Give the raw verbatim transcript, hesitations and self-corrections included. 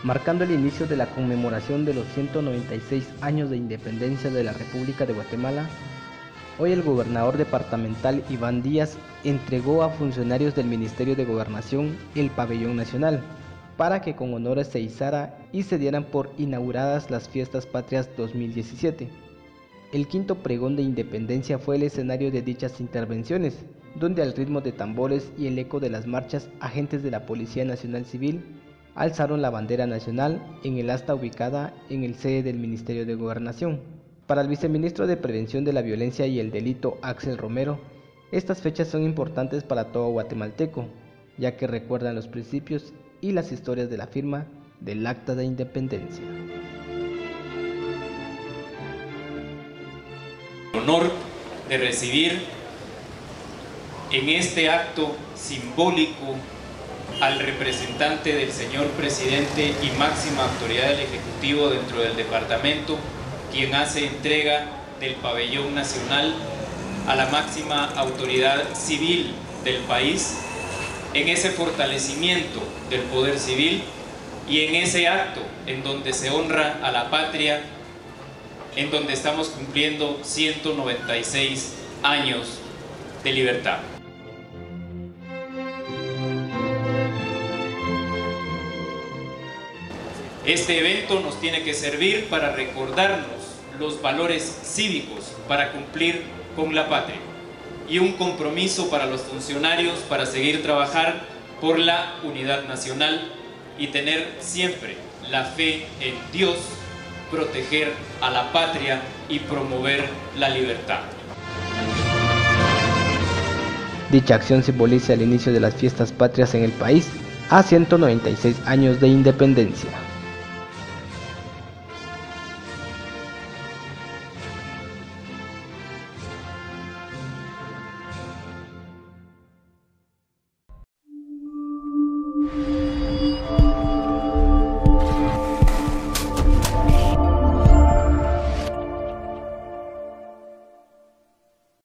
marcando el inicio de la conmemoración de los ciento noventa y seis años de independencia de la República de Guatemala. Hoy el gobernador departamental Iván Díaz entregó a funcionarios del Ministerio de Gobernación el pabellón nacional, para que con honores se izara y se dieran por inauguradas las Fiestas Patrias dos mil diecisiete. El quinto pregón de independencia fue el escenario de dichas intervenciones, donde al ritmo de tambores y el eco de las marchas, agentes de la Policía Nacional Civil alzaron la bandera nacional en el asta ubicada en el sede del Ministerio de Gobernación. Para el viceministro de Prevención de la Violencia y el Delito, Axel Romero, estas fechas son importantes para todo guatemalteco, ya que recuerdan los principios y las historias de la firma del Acta de Independencia. Honor de recibir en este acto simbólico al representante del señor presidente y máxima autoridad del Ejecutivo dentro del departamento, quien hace entrega del pabellón nacional a la máxima autoridad civil del país, en ese fortalecimiento del poder civil y en ese acto en donde se honra a la patria, en donde estamos cumpliendo ciento noventa y seis años de libertad. Este evento nos tiene que servir para recordarnos los valores cívicos para cumplir con la patria y un compromiso para los funcionarios para seguir trabajar por la unidad nacional y tener siempre la fe en Dios, proteger a la patria y promover la libertad. Dicha acción simboliza el inicio de las fiestas patrias en el país a ciento noventa y seis años de independencia.